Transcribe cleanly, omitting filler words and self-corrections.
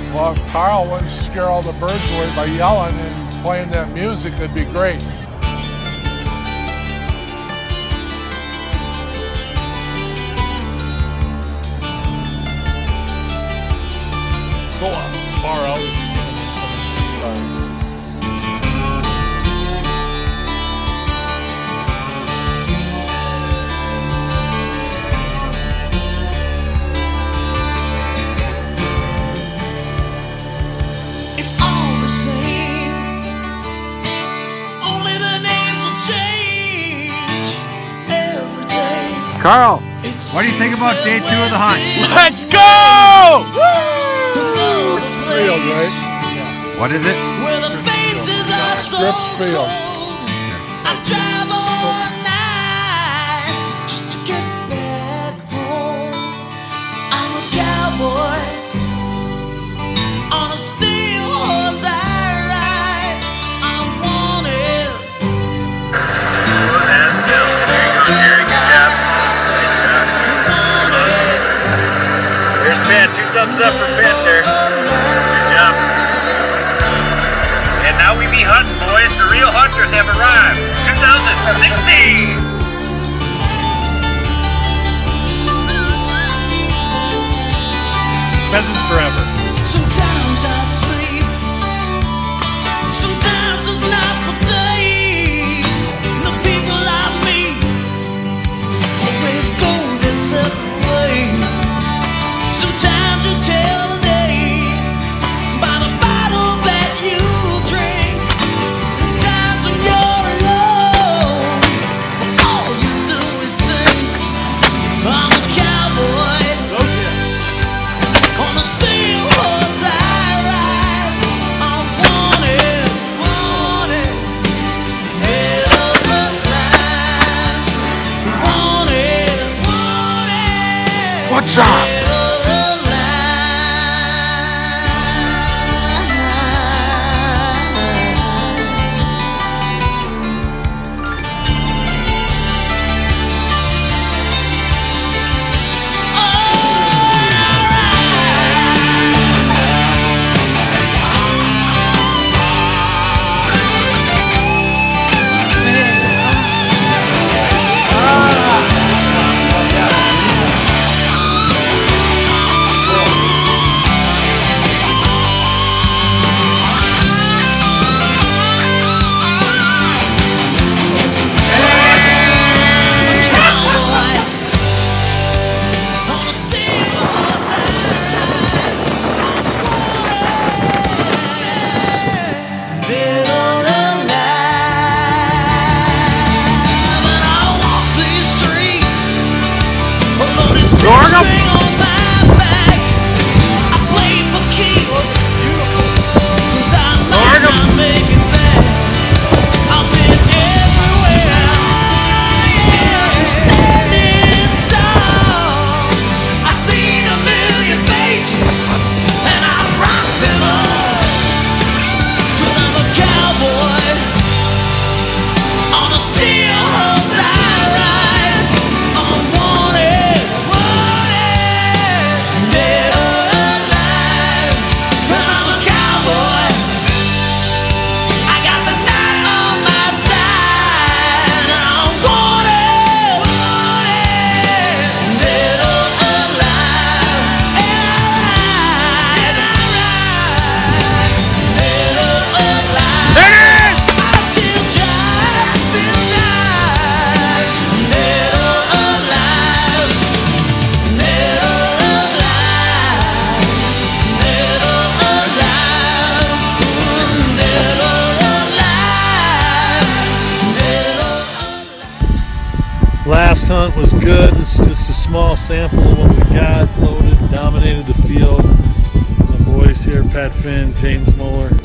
Well, if Carl wouldn't scare all the birds away by yelling and playing that music, it'd be great. Go on, far out. It's all the same. Only the names will change every day. Carl, what do you think about day 2 of the hunt? Let's go! Field, right? What is it? Where the faces are so Strips Field. cold. I drive all night just to get back home. I'm a cowboy on a steel horse I ride. I'm wanted. That's it. There you go, Jerry. Good job. Nice job. There's Ben. 2 thumbs up for Ben there. Good job. And now we be hunting, boys. The real hunters have arrived. 2016. Pheasants forever. Sometimes I sleep, sometimes it's not for days. The people I meet always go their separate ways. Sometimes you tell the day by the bottle that you drink. Times when you're alone, all you do is think. I'm a cowboy on a steel horse I ride. I'm wanted, wanted, head of the line. Wanted, wanted, What's up? head of the line. Last hunt was good. It's just a small sample of what we got. Loaded, dominated the field. The boys here, Pat Finn, James Muller,